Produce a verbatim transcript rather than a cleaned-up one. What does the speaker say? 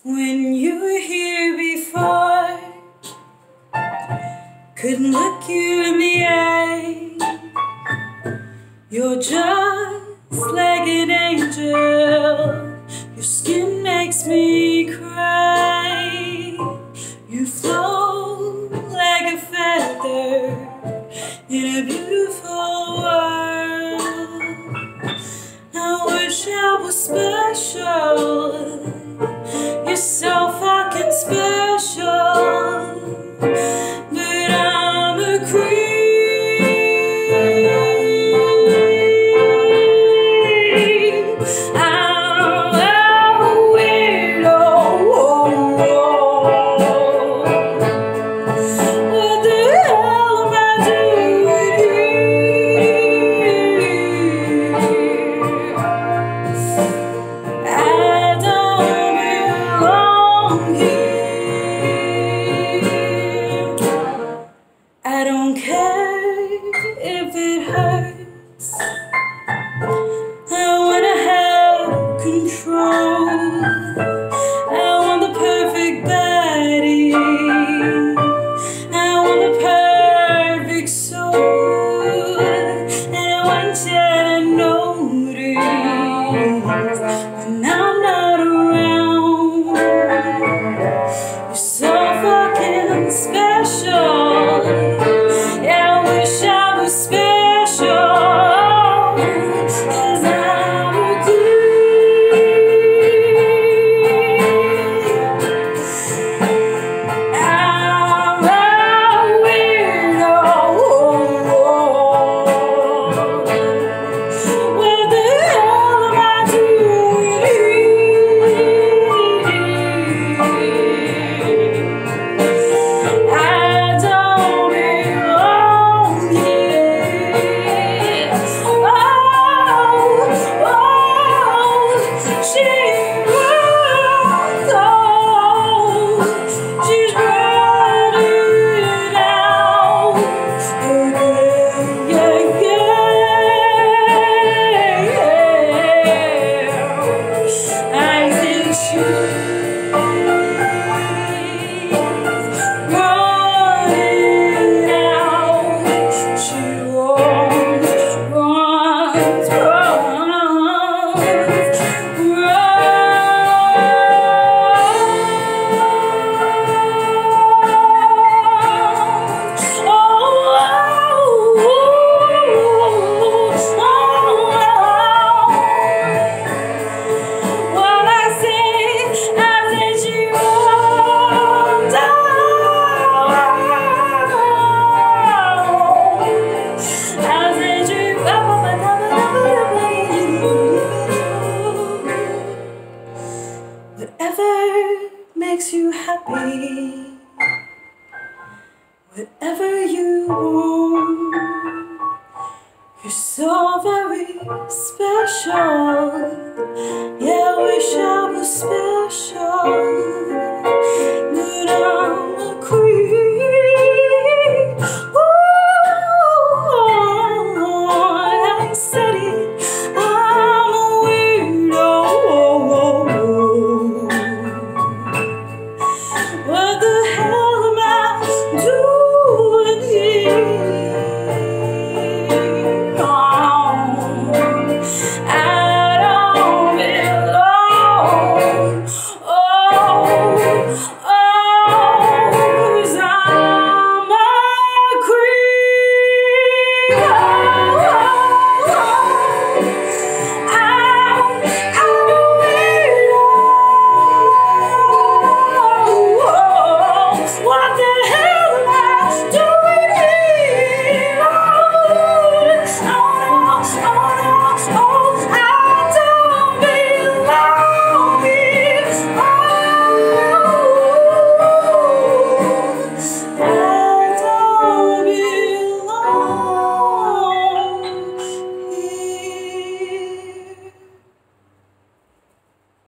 When you were here before, couldn't look you in the eye. You're just like an angel. Your skin makes me cry. You float like a feather in a beautiful world. I wish I was special. You're so fucking special, but I'm a creep. I'm a weirdo. What the hell am I doing here? I don't I don't care if it hurts. I wanna have control. I want the perfect body. I want the perfect soul. And I want you to notice when I'm not around. You're so fucking special. Whatever makes you happy, whatever you want, you're so very special. Yeah, I wish I was special.